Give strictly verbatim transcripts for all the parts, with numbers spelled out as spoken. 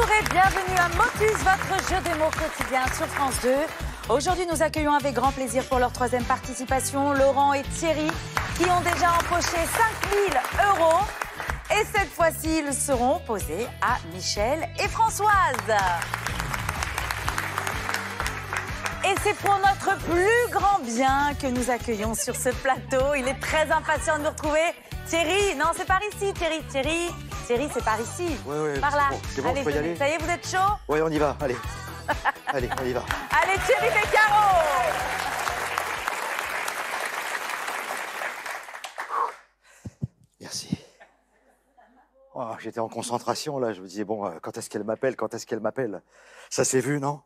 et bienvenue à Motus, votre jeu des mots quotidien sur France deux. Aujourd'hui, nous accueillons avec grand plaisir pour leur troisième participation Laurent et Thierry qui ont déjà empoché cinq mille euros. Et cette fois-ci, ils seront posés à Michel et Françoise. Et c'est pour notre plus grand bien que nous accueillons sur ce plateau. Il est très impatient de nous retrouver. Thierry, non, c'est par ici, Thierry. Thierry, Thierry, c'est par ici. Oui, oui, par là. Bon, c'est bon, allez, je peux y aller. Ça y est, vous êtes chaud? Oui, on y va, allez. Allez, on y va. Allez, Thierry Beccaro. Merci. Oh, j'étais en concentration, là. Je me disais, bon, quand est-ce qu'elle m'appelle? Quand est-ce qu'elle m'appelle? Ça s'est vu, non?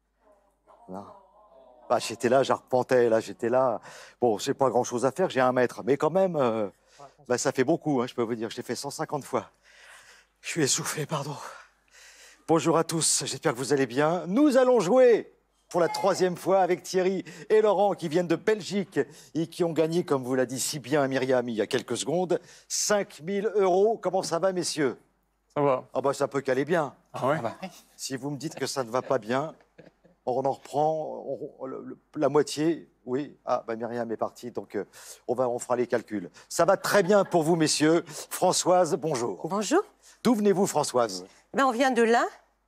Non. Bah, j'étais là, j'arpentais, là, j'étais là. Bon, c'est pas grand-chose à faire, j'ai un mètre. Mais quand même, euh, bah, ça fait beaucoup, hein, je peux vous dire. Je l'ai fait cent cinquante fois. Je suis essoufflé, pardon. Bonjour à tous, j'espère que vous allez bien. Nous allons jouer pour la troisième fois avec Thierry et Laurent qui viennent de Belgique et qui ont gagné, comme vous l'a dit si bien Myriam il y a quelques secondes, cinq mille euros. Comment ça va, messieurs? Ça va. Ah bah ça peut caler bien. Ah ouais? Si vous me dites que ça ne va pas bien, on en reprend on- le- le- la moitié. Oui, ah bah Myriam est partie, donc euh, on, va, on fera les calculs. Ça va très bien pour vous, messieurs. Françoise, bonjour. Bonjour. D'où venez-vous, Françoise? Ben, on vient de là,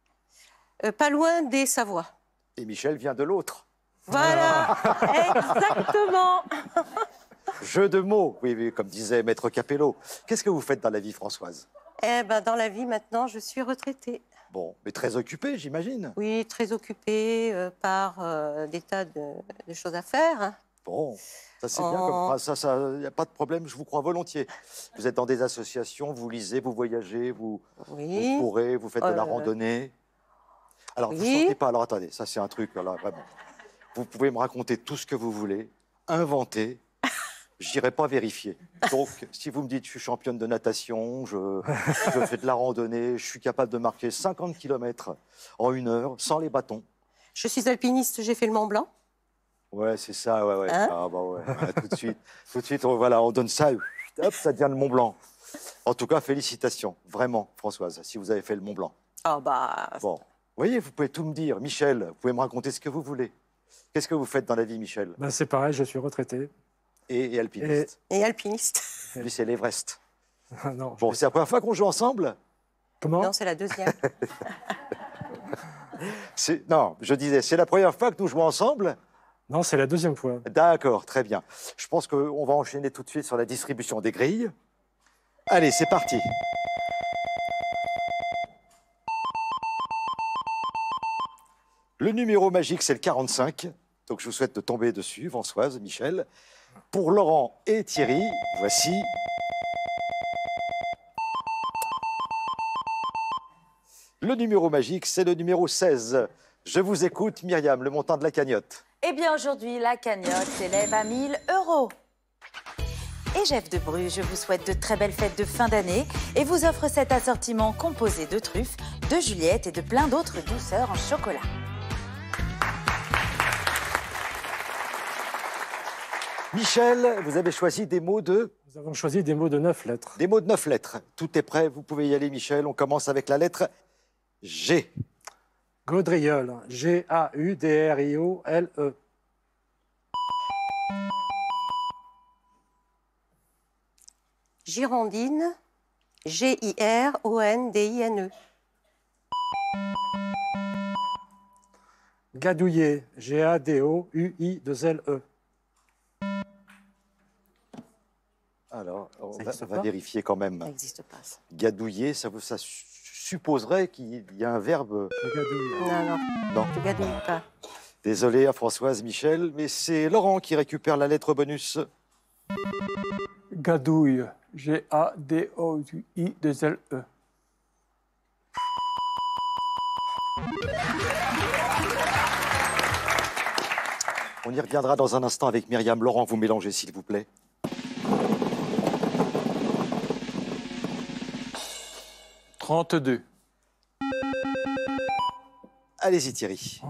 euh, pas loin des Savoies. Et Michel vient de l'autre. Voilà, exactement. Jeu de mots, oui, oui, comme disait Maître Capello. Qu'est-ce que vous faites dans la vie, Françoise? Eh ben, dans la vie, maintenant, je suis retraitée. Bon, mais très occupée, j'imagine. Oui, très occupée euh, par euh, des tas de, de choses à faire. hein. Bon, ça c'est bien Oh. comme phrase, ça, ça, y a pas de problème, je vous crois volontiers. Vous êtes dans des associations, vous lisez, vous voyagez, vous, Oui. vous courez, vous faites de la Euh, randonnée. Alors, vous oui. sortez pas, alors attendez, ça c'est un truc, là, vraiment. Vous pouvez me raconter tout ce que vous voulez, inventer, j'irai pas vérifier. Donc, si vous me dites, je suis championne de natation, je, je fais de la randonnée, je suis capable de marquer cinquante kilomètres en une heure, sans les bâtons. Je suis alpiniste, j'ai fait le Mont Blanc. Ouais, c'est ça, ouais, ouais. Hein Ah, bah ouais, ouais, tout de suite. Tout de suite, on, voilà, on donne ça, hop, ça devient le Mont Blanc. En tout cas, félicitations, vraiment, Françoise, si vous avez fait le Mont Blanc. Ah bah, Bon, vous voyez, vous pouvez tout me dire. Michel, vous pouvez me raconter ce que vous voulez. Qu'est-ce que vous faites dans la vie, Michel? Ben, c'est pareil, je suis retraité. Et, et alpiniste. et alpiniste. Lui, c'est l'Everest. non, Bon, je- c'est la première fois qu'on joue ensemble? Comment? Non, c'est la deuxième. C'est- Non, je disais, c'est la première fois que nous jouons ensemble? Non, c'est la deuxième fois. D'accord, très bien. Je pense qu'on va enchaîner tout de suite sur la distribution des grilles. Allez, c'est parti. Le numéro magique, c'est le quarante-cinq. Donc, je vous souhaite de tomber dessus, Françoise, Michel. Pour Laurent et Thierry, voici... Le numéro magique, c'est le numéro seize. Je vous écoute, Myriam, le montant de la cagnotte. Eh bien, aujourd'hui, la cagnotte s'élève à mille euros. Et Jeff de Bru, je vous souhaite de très belles fêtes de fin d'année et vous offre cet assortiment composé de truffes, de Juliette et de plein d'autres douceurs en chocolat. Michel, vous avez choisi des mots de... Nous avons choisi des mots de neuf lettres. Des mots de neuf lettres. Tout est prêt, vous pouvez y aller, Michel. On commence avec la lettre G. Gaudriole, G A U D R I O L E. Girondine, G I R O N D I N E. Gadouillet, G A D O U I deux L E. Alors, on Ça va, existe on va pas vérifier quand même. Ça n'existe pas, ça. Gadouiller, ça, vous- ça su- supposerait qu'il y a un verbe... Je gadouille. Non, non, Non. tu gadouilles pas. Désolé à Françoise, Michel, mais c'est Laurent qui récupère la lettre bonus. Gadouille, G A D O U I deux L E. On y reviendra dans un instant avec Myriam. Laurent, vous mélangez, s'il vous plaît. trente-deux. Allez-y, Thierry.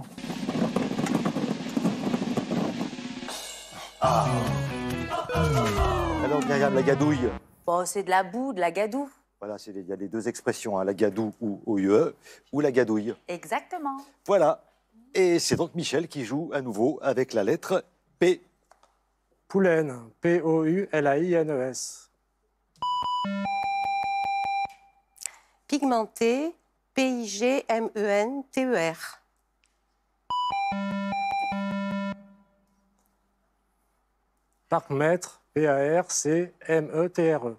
Ah. Alors, Myriam, la gadouille. Bon, c'est de la boue, de la gadoue. Voilà, c'est les- il y a les deux expressions, hein, la gadoue ou O U E, ou la gadouille. Exactement. Voilà. Et c'est donc Michel qui joue à nouveau avec la lettre P. Poulaine, P O U L A I N E S. Pigmenté, P I G M E N T E R. Parc-mètre, P A R C M E T R E.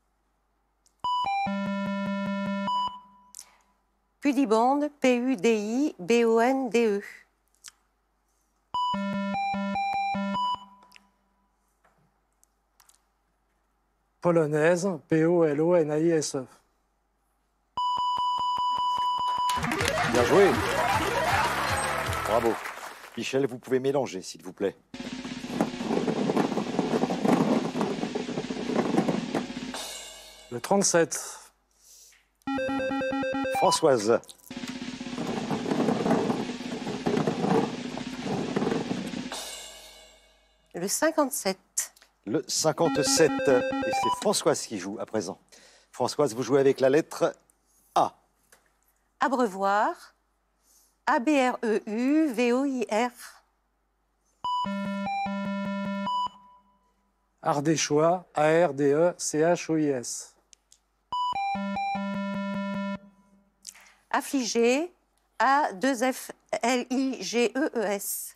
Pudibonde, P U D I B O N D E. Polonaise, P O L O N A I S E. Bien joué. Bravo. Michel, vous pouvez mélanger, s'il vous plaît. Le trente-sept. Françoise. Le cinquante-sept. Le cinquante-sept. Et c'est Françoise qui joue à présent. Françoise, vous jouez avec la lettre A. Abreuvoir, A B R E U V O I R. Ardéchois, A R D E C H O I S. Affligé, A deux F L I G E E S.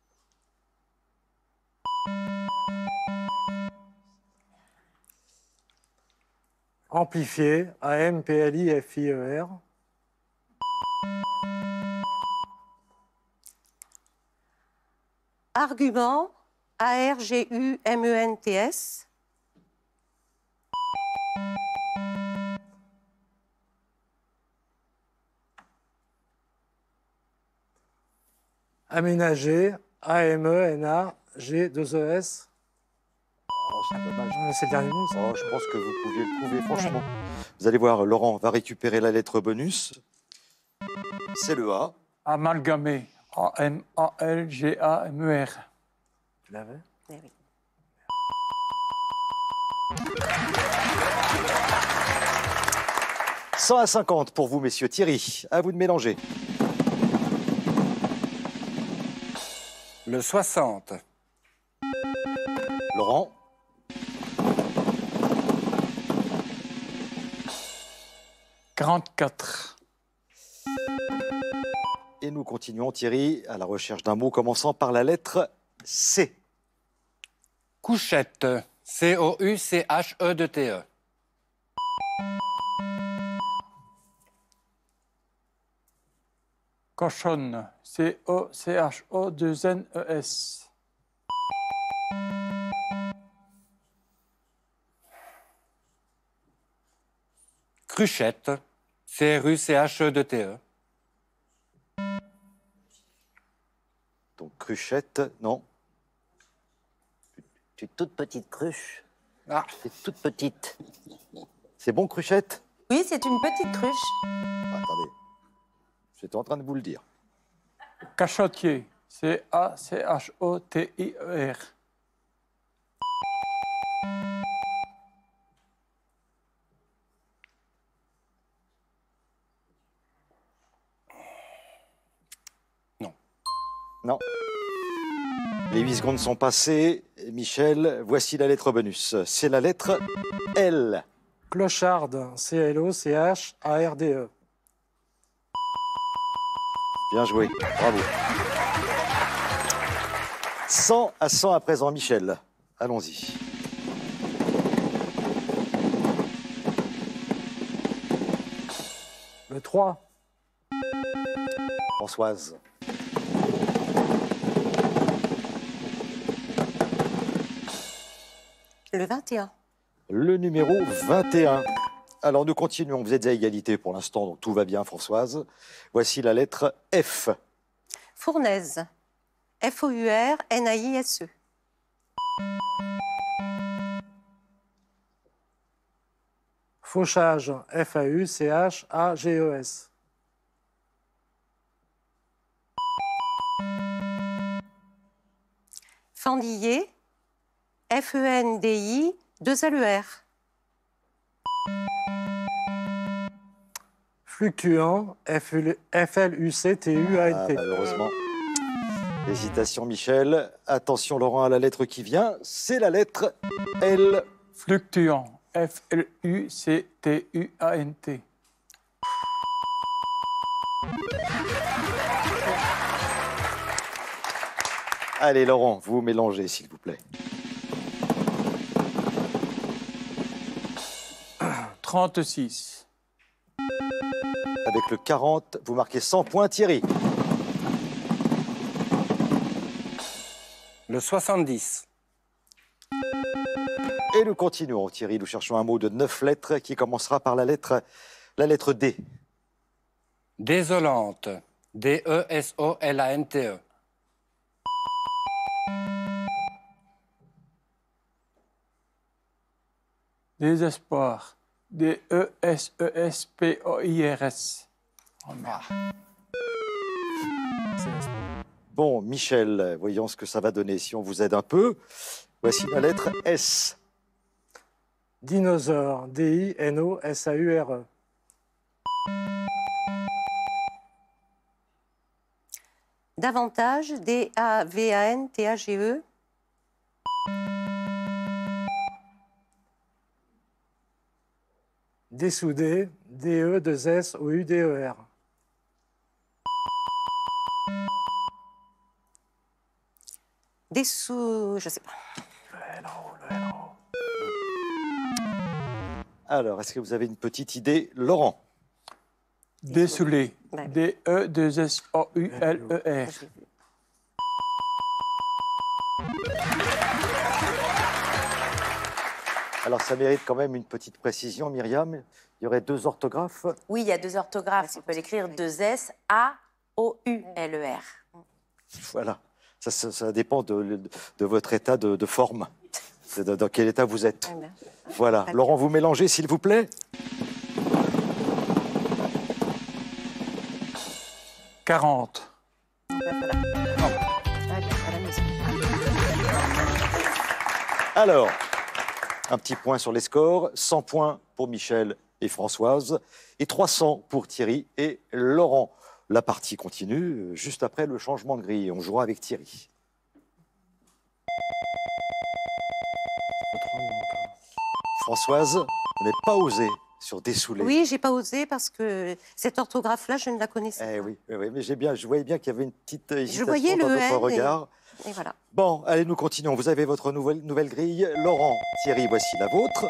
Amplifié, A M P L I F I E R. Argument, A R G U M E N T S. Aménagé, A M E N A G deux E S. Oh, c'est dommage. Ah, c'est le dernier mot, ça. Oh, je pense que vous pouviez le trouver, franchement. Vous allez voir, Laurent va récupérer la lettre bonus. C'est le A. Amalgamé. A M A L G A M E R. Tu l'avais? Eh oui. cent à cinquante pour vous, messieurs. Thierry, à vous de mélanger. Le soixante. Laurent. quarante-quatre. Et nous continuons, Thierry, à la recherche d'un mot commençant par la lettre C. Couchette. C O U C H E T E. Cochonne. C O C H O deux N E S. Cruchette. C R U C H E T E. Donc, cruchette, non. Tu es toute petite cruche. Ah, Tu es toute petite. C'est bon, cruchette? Oui, c'est une petite cruche. Ah, attendez. J'étais en train de vous le dire. Cachotier. C A C H O T I E R. Non. Les huit secondes sont passées. Michel, voici la lettre bonus. C'est la lettre L. Clocharde, C L O C H A R D E. Bien joué, bravo. cent à cent à présent, Michel. Allons-y. Le trois. Françoise. Le vingt et un. Le numéro vingt et un. Alors nous continuons, vous êtes à égalité pour l'instant, donc tout va bien, Françoise. Voici la lettre F. Fournaise. F O U R N A I S E. Fauchage, F A U C H A G E S. Fendillé. F E N D I deux L E R. Fluctuant, F L U C T U A N Ah, T. malheureusement. Hésitation, Michel. Attention, Laurent, à la lettre qui vient. C'est la lettre L. Fluctuant. F L U C T U A N T. Allez, Laurent, vous mélangez, s'il vous plaît. trente-six. Avec le quarante, vous marquez cent points, Thierry. Le soixante-dix. Et nous continuons, Thierry. Nous cherchons un mot de neuf lettres qui commencera par la lettre, la lettre D. Désolante. D E S O L A N T E. Désespoir. D E S E S P O I R S. Oh merde. Bon, Michel, voyons ce que ça va donner. Si on vous aide un peu, voici la lettre S. Dinosaure, D I N O S A U R E. Davantage, D A V A N T A G E. Dessoudé, D E deux S O U D E R. Dessous, je sais pas. Alors, est-ce que vous avez une petite idée, Laurent? Dessoulé. Ouais. D E deux S O U L E R. Alors, ça mérite quand même une petite précision, Myriam. Il y aurait deux orthographes. Oui, il y a deux orthographes. On peut l'écrire deux S A O U L E R. Voilà. Ça, ça, ça dépend de, de votre état de, de forme. De, de- dans quel état vous êtes. Ah ben. Voilà. Laurent, vous mélangez, s'il vous plaît. quarante. Allez, à la maison. Alors, un petit point sur les scores. cent points pour Michel et Françoise. Et trois cents pour Thierry et Laurent. La partie continue euh, juste après le changement de grille. On jouera avec Thierry. Françoise, vous n'avez pas osé sur Dessoulé. Oui, j'ai pas osé parce que cette orthographe-là, je ne la connaissais Eh pas. oui, oui, oui, mais j'ai bien, je voyais bien qu'il y avait une petite hésitation voyais dans le votre N et- regard. Et voilà. Bon, allez, nous continuons. Vous avez votre nouvelle, nouvelle grille. Laurent, Thierry, voici la vôtre.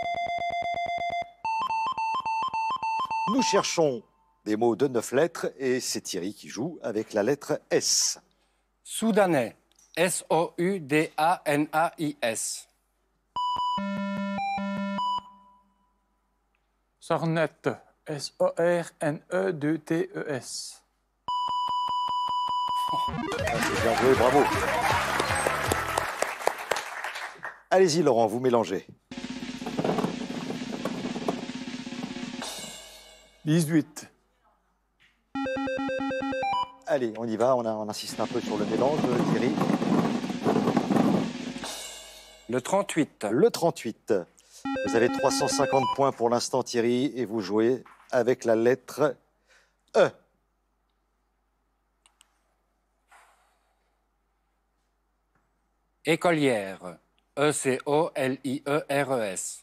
Nous cherchons des mots de neuf lettres et c'est Thierry qui joue avec la lettre S. Soudanais. S O U D A N A I S. Sornette. S O R N E deux T E S. Ah, c'est bien joué, bravo. Allez-y, Laurent, vous mélangez. dix-huit. Allez, on y va, on, a- on insiste un peu sur le mélange, Thierry. Le trente-huit. Le trente-huit. Vous avez trois cent cinquante points pour l'instant, Thierry, et vous jouez avec la lettre E. Écolière. E C O L I E R E S.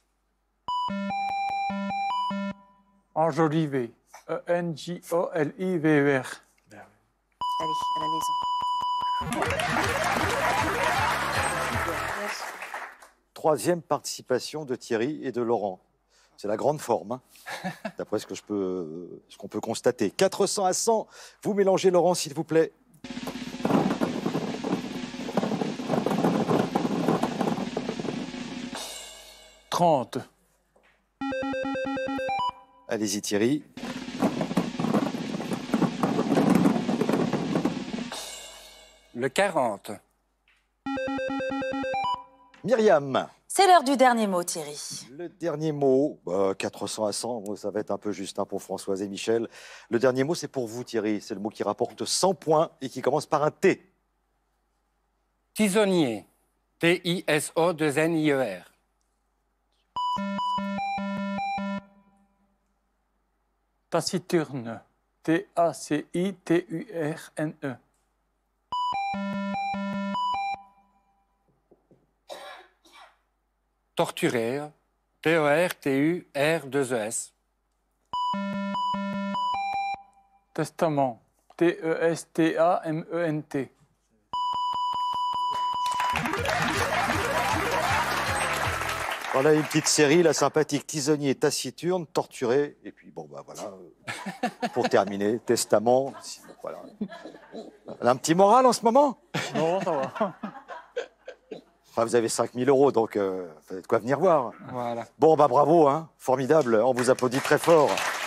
Enjolivé. E N J O L I V E R. Allez, à la maison. Troisième participation de Thierry et de Laurent. C'est la grande forme, hein, d'après ce que je peux, ce qu'on peut constater. quatre cents à cent. Vous mélangez, Laurent, s'il vous plaît. trente. Allez-y, Thierry. Le quarante. Myriam. C'est l'heure du dernier mot, Thierry. Le dernier mot, bah, quatre cents à cent, bon, ça va être un peu juste hein, pour Françoise et Michel. Le dernier mot, c'est pour vous, Thierry. C'est le mot qui rapporte cent points et qui commence par un T. Tisonnier. T I S O deux N I E R. Taciturne. T A C I T U R N E. Torturer. T O R T U R deux E S. Testament. T E S T A M E N T. Voilà une petite série, la sympathique Tisonnier taciturne, torturé. Et puis, bon, bah voilà, euh, pour terminer, testament. Bon, voilà. Elle a un petit moral en ce moment. Non, ça va. Enfin, vous avez cinq mille euros, donc euh, vous avez de quoi venir voir. Voilà. Bon, bah bravo, hein, formidable, on vous applaudit très fort.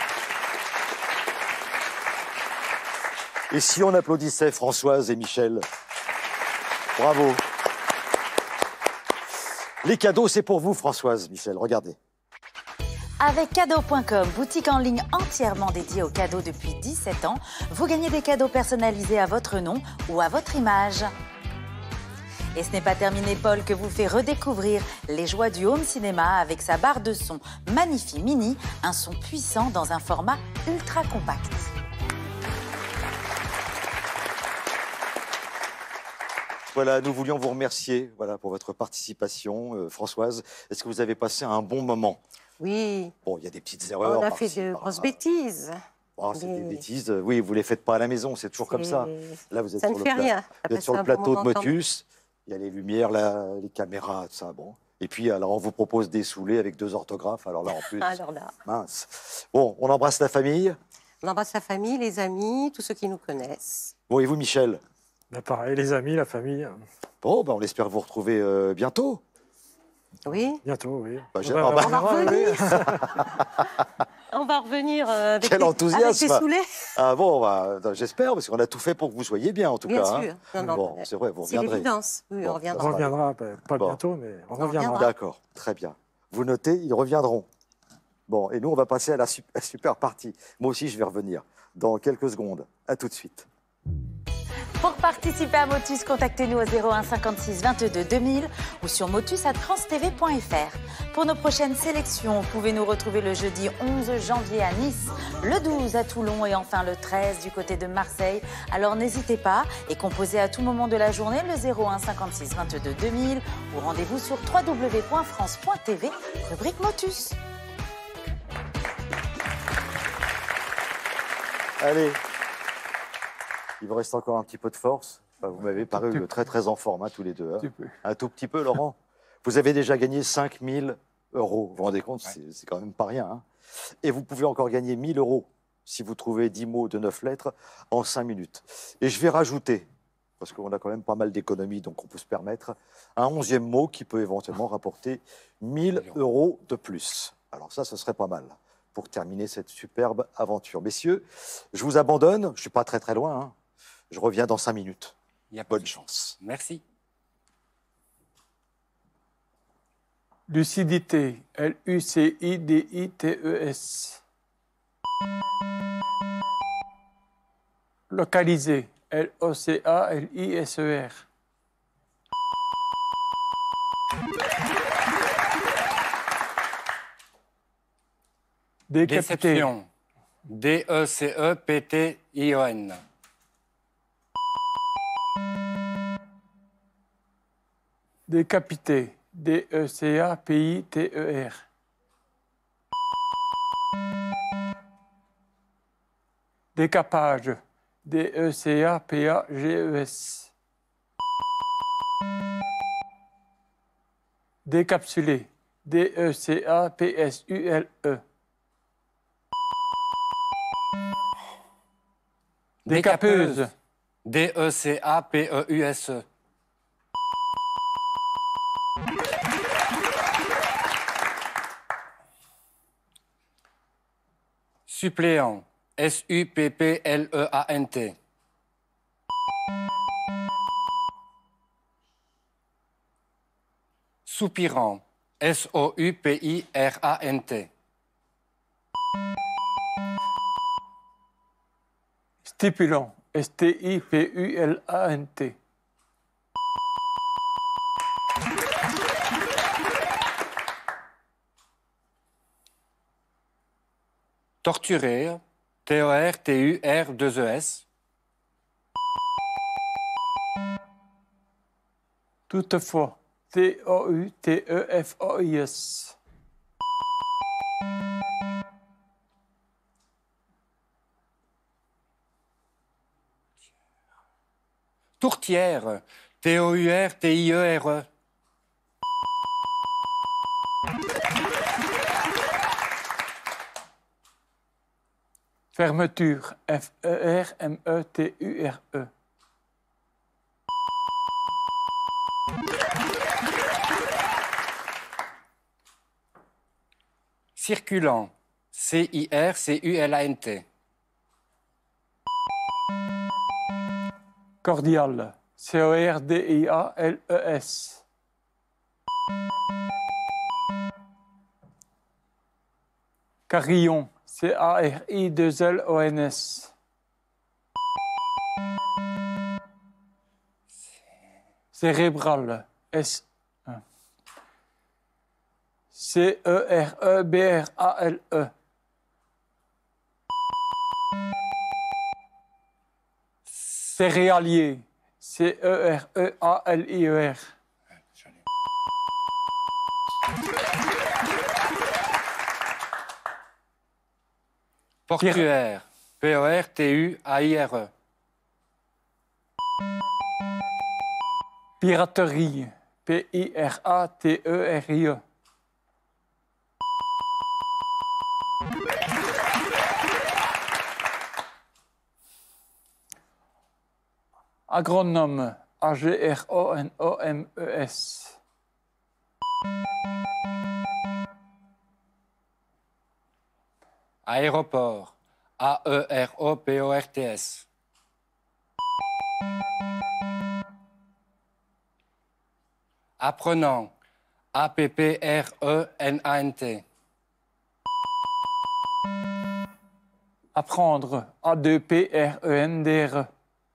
Et si on applaudissait Françoise et Michel? Bravo. Les cadeaux, c'est pour vous, Françoise, Michel, regardez. Avec cadeaux point com, boutique en ligne entièrement dédiée aux cadeaux depuis dix-sept ans, vous gagnez des cadeaux personnalisés à votre nom ou à votre image. Et ce n'est pas terminé, Paul, que vous fait redécouvrir les joies du home cinéma avec sa barre de son Magnifi Mini, un son puissant dans un format ultra compact. Voilà, nous voulions vous remercier voilà, pour votre participation. Euh, Françoise, est-ce que vous avez passé un bon moment? Oui. Bon, il y a des petites erreurs. On a par-ci, fait de par-là. grosses bêtises. Oh, c'est Mais- des bêtises. Oui, vous ne les faites pas à la maison, c'est toujours comme ça. Là, vous êtes Ça sur ne le fait pla- rien. Vous êtes sur le plateau de Motus. Il y a les lumières, là, les caméras, tout ça. Bon. Et puis, alors, on vous propose des saoulés avec deux orthographes. Alors là, en plus, Alors là, mince. Bon, on embrasse la famille. on embrasse la famille, les amis, tous ceux qui nous connaissent. Bon, et vous, Michel? Ben, pareil, les amis, la famille. Bon, ben, on espère vous retrouver euh, bientôt. Oui. Bientôt, oui. Bah, j'ai- On ah, bah, on On va verra, oui. revenir. On va revenir euh, avec, Quel les, enthousiasme. avec les saoulets. Ah bon, bah, j'espère, parce qu'on a tout fait pour que vous soyez bien, en tout Bien cas. hein. sûr. Non, non, Bon, mais c'est vrai, vous C'est reviendrez. l'évidence. Oui, Bon, on On reviendra. reviendra, ben, pas Bon. bientôt, mais on On reviendra. reviendra. D'accord, très bien. Vous notez, ils reviendront. Bon, et nous, on va passer à la su- à la super partie. Moi aussi, je vais revenir dans quelques secondes. À tout de suite. Pour participer à Motus, contactez-nous au zéro un cinquante-six vingt-deux deux mille ou sur motus arobase france t v point f r. Pour nos prochaines sélections, vous pouvez nous retrouver le jeudi onze janvier à Nice, le douze à Toulon et enfin le treize du côté de Marseille. Alors n'hésitez pas et composez à tout moment de la journée le zéro un cinquante-six vingt-deux deux mille ou rendez-vous sur w w w point france point t v, rubrique Motus. Allez. Il vous reste encore un petit peu de force. Enfin, vous m'avez paru petit peu. très, très en forme, hein, tous les deux. hein. Un petit peu. Un tout petit peu, Laurent. Vous avez déjà gagné cinq mille euros. Vous vous rendez compte, c'est c'est quand même pas rien. hein. Et vous pouvez encore gagner mille euros si vous trouvez dix mots de neuf lettres en cinq minutes. Et je vais rajouter, parce qu'on a quand même pas mal d'économies, donc on peut se permettre, un onzième mot qui peut éventuellement rapporter mille euros de plus. Alors ça, ce serait pas mal pour terminer cette superbe aventure. Messieurs, je vous abandonne. Je ne suis pas très très loin. hein. Je reviens dans cinq minutes. Il y a pas Bonne de- chance. Merci. Lucidité. L U C I D I T E S. Localiser. L O C A L I S E R. Décapité. Déception. D E C E P T I O N. Décapité. D E C A P I T E R. Décapage. D E C A P A G E S. Décapsulé. D E C A P S U L E. Décapeuse. D E C A P E U S E. Suppléant. S U P P L E A N T. Soupirant. S O U P I R A N T. Stipulant. S T I P U L A N T. Torturer. T O R T U R deux E S. Toutefois. T O U T E F O I S. Tourtière. T O U R T I E R E. Fermeture. F E R M E T U R E. Circulant. C I R C U L A N T. Cordial. C O R D I A L E S. Carillon. C A R I deux L O N S. Cérébral. S. C E R E B R A L E. Céréalier. C E R E A L I E R. Portuaire. P O R T U A I R E. Piraterie. P I R A T E R I E. Agronome. A G R O N O M E S. Aéroport. A E R O P O R T S. Apprenant. A P P R E N A N T. Apprendre. A deux P R E N D R E.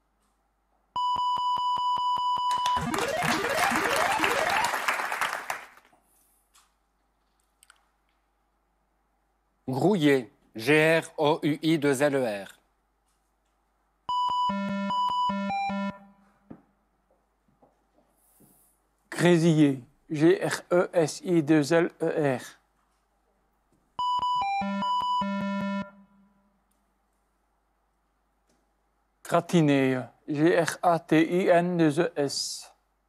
Grouiller. G R O U I deux L E R. Grésiller. G R E S I deux L E R. Gratiner. G R A T I N deux E S.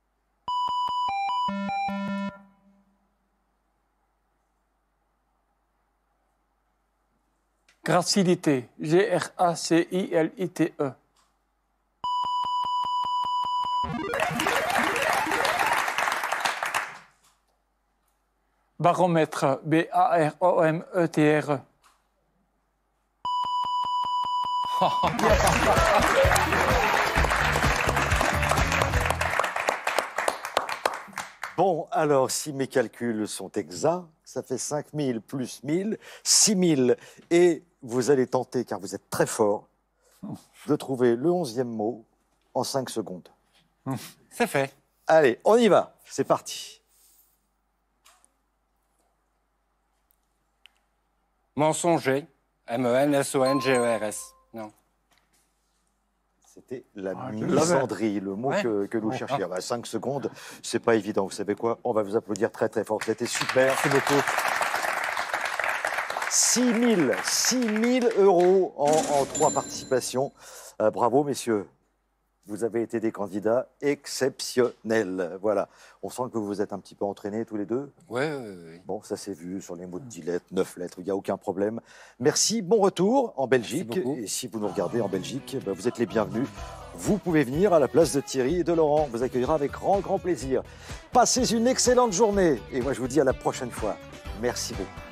Gracilité. G R A C I L I T E. Baromètre. B A R O M E T R E. Bon, alors, si mes calculs sont exacts, ça fait cinq mille plus mille, six mille. Et vous allez tenter, car vous êtes très fort, de trouver le onzième mot en cinq secondes. C'est fait. Allez, on y va. C'est parti. Mensonger. M E N S O N G E R S. Non. C'était la Ah, je misandrie, le mot Ouais. que, que nous cherchions. Ah, cinq secondes, c'est pas évident. Vous savez quoi? On va vous applaudir très très fort. C'était super. Merci beaucoup. six mille, six mille euros en, en trois participations. Euh, bravo, messieurs. Vous avez été des candidats exceptionnels. Voilà. On sent que vous vous êtes un petit peu entraînés tous les deux. Oui, oui, oui. Bon, ça s'est vu sur les mots de dix lettres, neuf lettres, il n'y a aucun problème. Merci, bon retour en Belgique. Merci beaucoup. Et si vous nous regardez en Belgique, ben, vous êtes les bienvenus. Vous pouvez venir à la place de Thierry et de Laurent. On vous accueillera avec grand, grand plaisir. Passez une excellente journée. Et moi, je vous dis à la prochaine fois. Merci beaucoup.